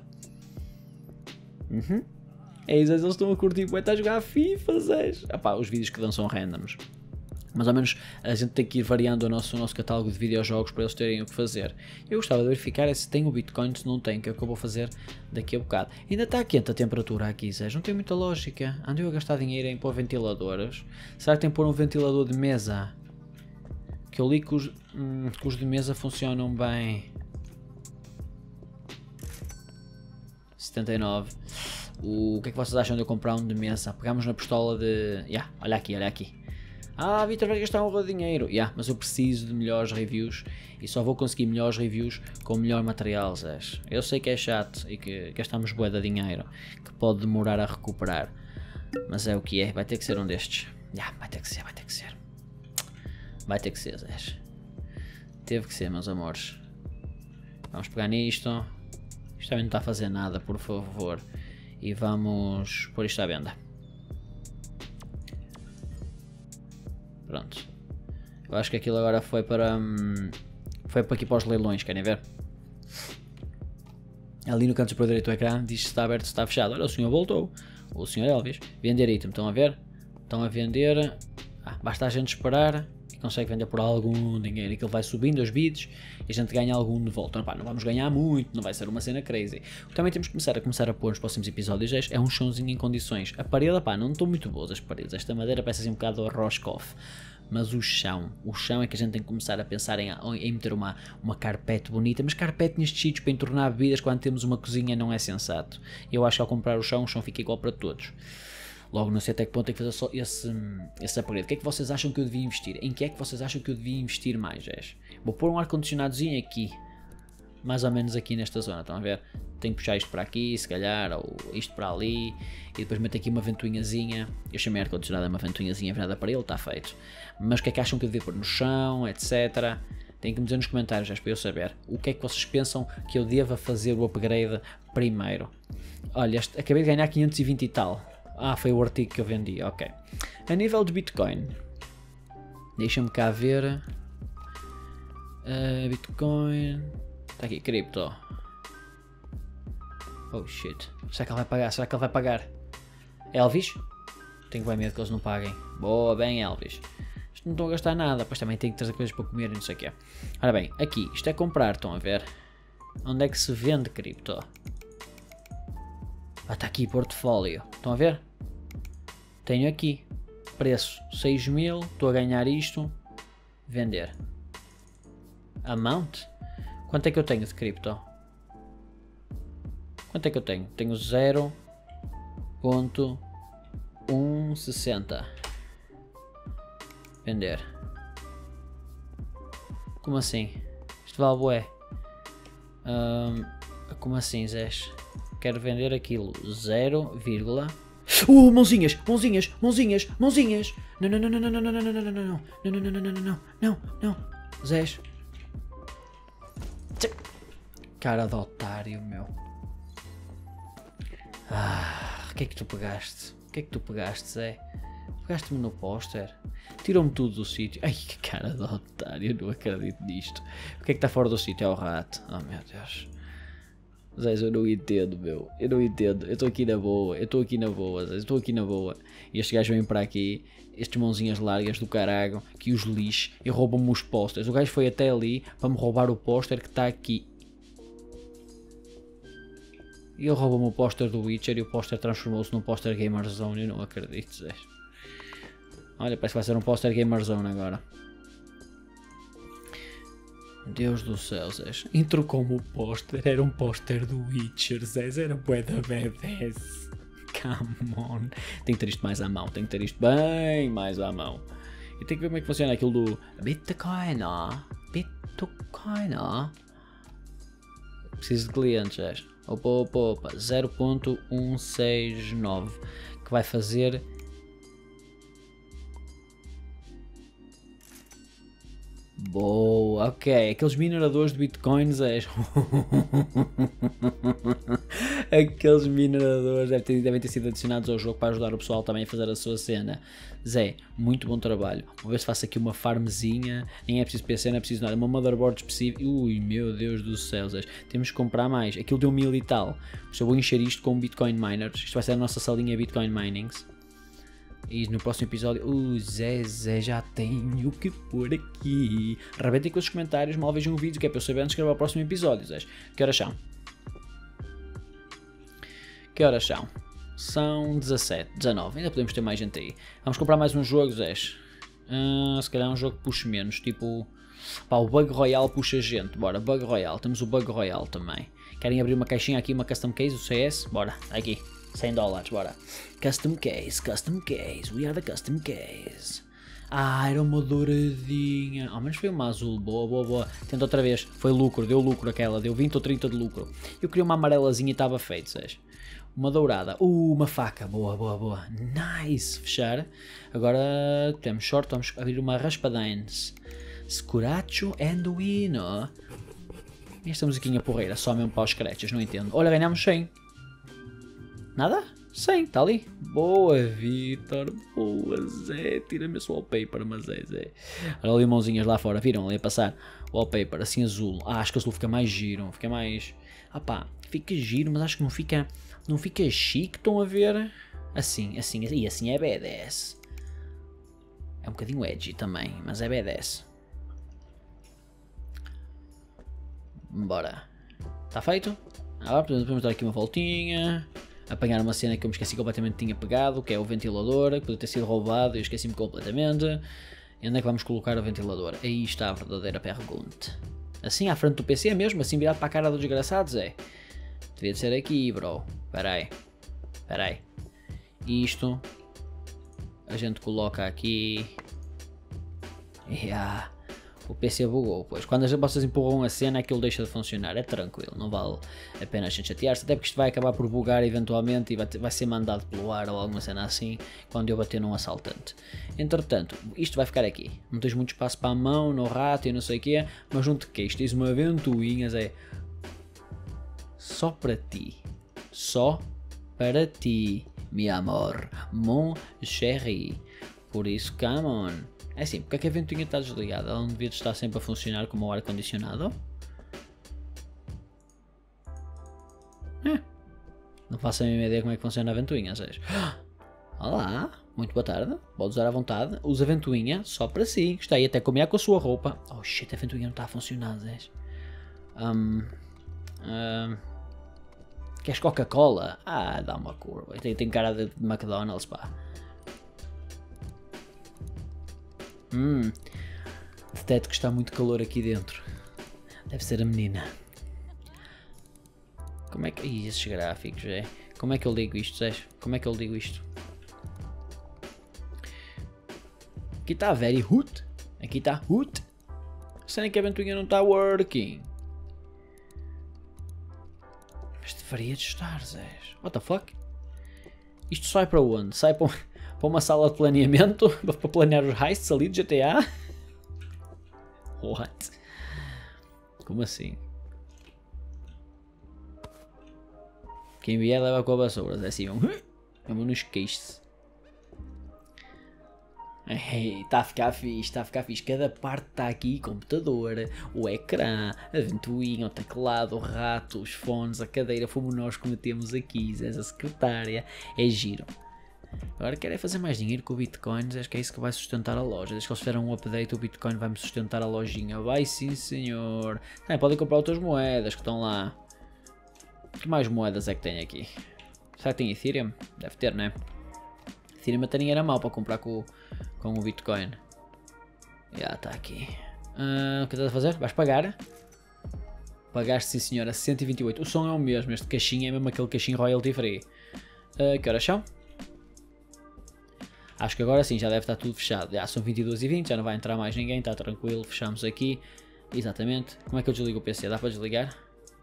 Eles estão a curtir, está a jogar FIFA, Zé. Os vídeos que dão são randoms. Mais ou menos a gente tem que ir variando o nosso catálogo de videojogos para eles terem o que fazer. Eu gostava de verificar se tem o Bitcoin, se não tem, que é o que eu vou fazer daqui a bocado. Ainda está quente a temperatura aqui, Zé. Não tem muita lógica. Ando eu a gastar dinheiro em pôr ventiladores. Será que tem que pôr um ventilador de mesa? Que eu li que os de mesa funcionam bem. 79. O que é que vocês acham de eu comprar um de mesa? Pegamos na pistola de... olha aqui, olha aqui. Ah, Vitor, vai gastar um dinheiro. Mas eu preciso de melhores reviews e só vou conseguir melhores reviews com melhor material, Zés. Eu sei que é chato e que gastamos bué de dinheiro, que pode demorar a recuperar. Mas é o que é, vai ter que ser um destes. Vai ter que ser, vai ter que ser. Vai ter que ser, Zés. Teve que ser, meus amores. Vamos pegar nisto. Isto também não está a fazer nada, por favor. E vamos pôr isto à venda. Pronto. Eu acho que aquilo agora foi para... foi para aqui para os leilões, querem ver? Ali no canto superior direito do ecrã diz se está aberto, se está fechado. Olha, o senhor voltou. O senhor Elvis. Vender item, estão a ver? Estão a vender. Basta a gente esperar e consegue vender por algum dinheiro. E que ele vai subindo os bids e a gente ganha algum de volta. Não vamos ganhar muito, não vai ser uma cena crazy. O que também temos que começar a pôr nos próximos episódios é um chãozinho em condições. A parede, não estão muito boas as paredes. Esta madeira parece assim um bocado Roscoff. Mas o chão é que a gente tem que começar a pensar em meter uma carpete bonita. Mas carpete nestes sítios para entornar bebidas quando temos uma cozinha não é sensato. Eu acho que ao comprar o chão fica igual para todos. Logo, não sei até que ponto tem que fazer só esse upgrade. O que é que vocês acham que eu devia investir? Em que é que vocês acham que eu devia investir mais, Jés? Vou pôr um ar-condicionadozinho aqui. Mais ou menos aqui nesta zona, estão a ver? Tenho que puxar isto para aqui, se calhar, ou isto para ali. E depois meter aqui uma ventoinhazinha. Eu chamei ar-condicionado, é uma ventoinhazinha virada para ele, está feito. Mas o que é que acham que eu devia pôr no chão, etc. Têm que me dizer nos comentários, Jés, para eu saber. O que é que vocês pensam que eu deva fazer o upgrade primeiro? Olha, acabei de ganhar 520 e tal. Foi o artigo que eu vendi, ok. A nível de Bitcoin, deixa-me cá ver. Bitcoin, está aqui, cripto. Oh shit, será que ele vai pagar? Será que ele vai pagar? Elvis? Tenho bem medo que eles não paguem. Boa, bem Elvis. Isto não estão a gastar nada, pois também tenho que trazer coisas para comer e não sei o que é. Ora bem, aqui, isto é comprar, estão a ver? Onde é que se vende cripto? Está aqui, portfólio, estão a ver? Tenho aqui, preço 6.000, estou a ganhar isto, vender. Amount? Quanto é que eu tenho de cripto? Quanto é que eu tenho? Tenho 0.160. Vender. Como assim? Isto vale bué. Como assim, Zés? Quero vender aquilo 0, mãozinhas, mãozinhas, mãozinhas, mãozinhas. Não, não, não, não, não, não, não, não, não, não, não, não, não, não, não, não, não, não, não, Zés. Cara de otário, meu. O que é que tu pegaste? O que é que tu pegaste, Zé? Pegaste-me no póster? Tirou-me tudo do sítio. Ai, que cara de otário, eu não acredito nisto. O que é que está fora do sítio? É o rato. Oh, meu Deus. Zé, eu não entendo, meu. Eu não entendo. Eu estou aqui na boa. Eu estou aqui na boa, Zé. Eu estou aqui na boa. E estes gajos vêm para aqui. Estes mãozinhas largas do caralho. Que os lixe. E roubam-me os pósteres. O gajo foi até ali para me roubar o póster que está aqui. E ele roubou-me o póster do Witcher e o póster transformou-se num póster Gamerzone. Eu não acredito, Zé. Olha, parece que vai ser um póster Gamerzone agora. Deus do céu, Zé. E trocou-me o póster. Era um póster do Witcher, Zé. Era bué da BDS. Come on. Tenho que ter isto mais à mão. Tenho que ter isto bem mais à mão. E tenho que ver como é que funciona aquilo do Bitcoin. Bitcoin. Preciso de clientes, Zé. Opa. 0.169. Que vai fazer... Boa, ok. Aqueles mineradores de bitcoins Aqueles mineradores devem ter sido adicionados ao jogo para ajudar o pessoal também a fazer a sua cena. Zé, muito bom trabalho. Vou ver se faço aqui uma farmzinha. Nem é preciso PC, não é preciso nada. Uma motherboard específica. Ui, meu Deus do céu, Zé. Temos que comprar mais. Aquilo deu 1000 e tal. Eu vou encher isto com Bitcoin Miners. Isto vai ser a nossa salinha Bitcoin Minings. E no próximo episódio, Zé, já tenho que pôr aqui. Rebentem com os comentários, mal vejam o vídeo, que é para eu saber antes de gravar o próximo episódio, Zé. Que horas são? Que horas são? São 17, 19, ainda podemos ter mais gente aí. Vamos comprar mais um jogo, Zé. Se calhar é um jogo que puxa menos. Tipo, pá, o Bug Royale puxa gente. Bora, Bug Royale. Temos o Bug Royale também. Querem abrir uma caixinha aqui, uma Custom Case, o CS? Bora, aqui. $100, bora. Custom Case, we are the Custom Case. Ah, era uma douradinha. Ao menos foi uma azul, boa, boa, boa. Tenta outra vez, foi lucro, deu lucro aquela, deu 20 ou 30 de lucro. Eu queria uma amarelazinha e estava feito, sabes? Uma dourada, uma faca, boa, boa, boa. Nice, fechar. Agora temos short, vamos abrir uma raspadines. Scuracho and Wino. E esta musiquinha porreira, só mesmo para os scratches, não entendo. Olha, ganhamos 100. Nada? 100, está ali. Boa, Vitor. Boa, Zé. Tira-me esse wallpaper, mas Zé. Olha ali mãozinhas lá fora, viram? Ali a passar. Wallpaper, assim azul. Ah, acho que azul fica mais giro. Fica mais... Ah pá, fica giro, mas acho que não fica chique, estão a ver? Assim, e assim é badass. É um bocadinho edgy também, mas é badass. Bora. Está feito? Agora podemos dar aqui uma voltinha. Apanhar uma cena que eu me esqueci completamente que tinha pegado, que é o ventilador, que podia ter sido roubado e eu esqueci-me completamente. E onde é que vamos colocar o ventilador? Aí está a verdadeira pergunta. Assim à frente do PC mesmo, assim virado para a cara dos desgraçados, é? Devia de ser aqui, bro. Espera aí. Isto a gente coloca aqui. Yeah. O PC bugou, pois. Quando vocês empurram a cena, aquilo deixa de funcionar. É tranquilo, não vale a pena a gente chatear-se. Até porque isto vai acabar por bugar eventualmente e vai ser mandado pelo ar ou alguma cena assim quando eu bater num assaltante. Entretanto, isto vai ficar aqui. Não tens muito espaço para a mão, no rato e não sei o que é. Mas junto que isto tens uma ventoinhas, é só para ti. Só para ti, mi amor, mon chéri. Por isso, come on. É assim, porque é que a ventoinha está desligada? Ela não devia estar sempre a funcionar como o ar-condicionado? Não faço a mínima ideia como é que funciona a ventoinha, Zé. Olá, muito boa tarde. Pode usar à vontade. Usa a ventoinha só para si. Está aí até combinar com a sua roupa. Oh shit, a ventoinha não está a funcionar, Zé. Queres Coca-Cola? Ah, dá uma curva. Tem cara de McDonald's, pá. Detecto que está muito calor aqui dentro. Deve ser a menina. Como é que... Ih, esses gráficos, é? Como é que eu ligo isto, Zé? Como é que eu ligo isto? Aqui está very hot. Aqui está hot. Será que a ventoinha não está working? Mas deveria de estar, Zé. What the fuck? Isto sai para onde? Sai para uma sala de planeamento? Para planear os heists ali de GTA? What? Como assim? Quem vier leva com a vassoura. É assim, vamos nos queixos. Está a ficar fixe, está a ficar fixe. Cada parte está aqui, computador, o ecrã, a ventoinha, o teclado, o rato, os fones, a cadeira, fomos nós que metemos aqui, essa secretária, é giro. Agora quero é fazer mais dinheiro com o Bitcoins, acho que é isso que vai sustentar a loja. Desde que eles fizeram um update, o Bitcoin vai-me sustentar a lojinha. Vai sim, senhor. Também podem comprar outras moedas que estão lá. Que mais moedas é que tem aqui? Será que tem Ethereum? Deve ter, né? Ethereum até nem era mau para comprar com o Bitcoin. Já está aqui. O que estás a fazer? Vais pagar? Pagaste, sim, senhora, 128. O som é o mesmo, este caixinho é mesmo aquele caixinho royalty free. Que horas são? Acho que agora sim, já deve estar tudo fechado. Já são 22h20, já não vai entrar mais ninguém, está tranquilo, fechamos aqui. Exatamente. Como é que eu desligo o PC? Dá para desligar?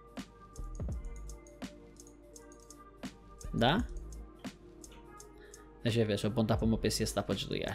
Dá? Deixa eu ver, se eu apontar para o meu PC se dá para desligar.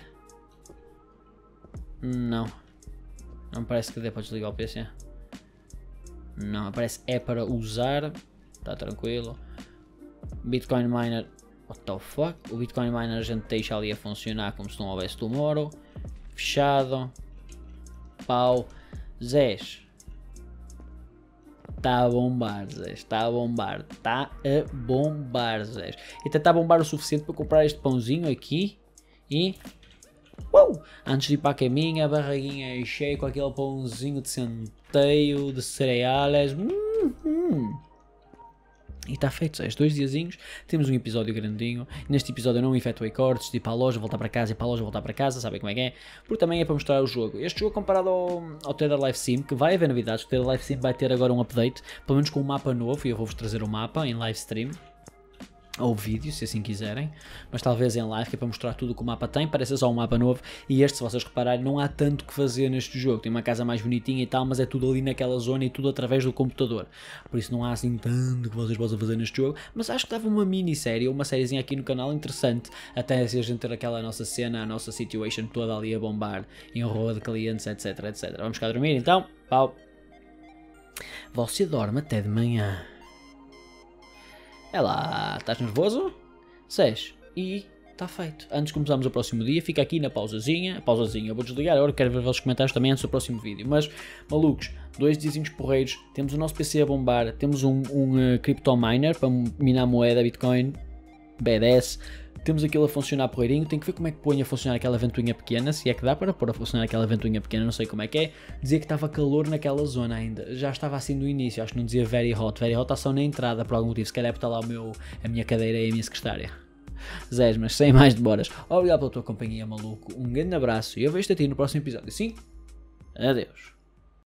Não. Não me parece que dê para desligar o PC. Não, parece é para usar. Está tranquilo. Bitcoin Miner. What the fuck? O Bitcoin Miner a gente deixa ali a funcionar como se não houvesse tomorrow. Fechado. Pau. Zés. Está a bombar, Zés. Está a bombar. Está a bombar, Zés. E está a bombar o suficiente para comprar este pãozinho aqui. E... antes de ir para a caminha, a barriguinha é cheia com aquele pãozinho de centeio, de cereais. E está feito, Zé. 2 diazinhos, temos um episódio grandinho. Neste episódio eu não efetuei cortes, de ir para a loja, voltar para casa, ir para a loja, voltar para casa, sabem como é que é? Porque também é para mostrar o jogo. Este jogo comparado ao Tether Life Sim, que vai haver novidades, o Tether Life Sim vai ter agora um update, pelo menos com um mapa novo, e eu vou-vos trazer o mapa em live stream. Ou vídeo, se assim quiserem, mas talvez em live, que é para mostrar tudo o que o mapa tem, parece só um mapa novo, e este, se vocês repararem, não há tanto que fazer neste jogo, tem uma casa mais bonitinha e tal, mas é tudo ali naquela zona e tudo através do computador, por isso não há assim tanto que vocês possam fazer neste jogo, mas acho que dava uma minissérie, uma sériezinha aqui no canal interessante, até se a gente ter aquela nossa cena, a nossa situation toda ali a bombar, em rua de clientes, etc, etc. Vamos cá dormir então? Pau. Você dorme até de manhã. É lá, estás nervoso? Sés, e está feito. Antes de começarmos o próximo dia, fica aqui na pausazinha. Vou desligar agora, quero ver os vossos comentários também antes do próximo vídeo. Mas, malucos, 2 diazinhos porreiros, temos o nosso PC a bombar, temos um crypto miner para minar moeda, Bitcoin, BDS. Temos aquilo a funcionar porreirinho, tenho que ver como é que põe a funcionar aquela ventoinha pequena, se é que dá para pôr a funcionar aquela ventoinha pequena, não sei como é que é. Dizia que estava calor naquela zona ainda, já estava assim no início, acho que não dizia very hot está só na entrada por algum motivo, se calhar está lá a minha cadeira e a minha secretária. Zés, mas sem mais demoras, obrigado pela tua companhia, maluco, um grande abraço e eu vejo-te a ti no próximo episódio, sim? Adeus.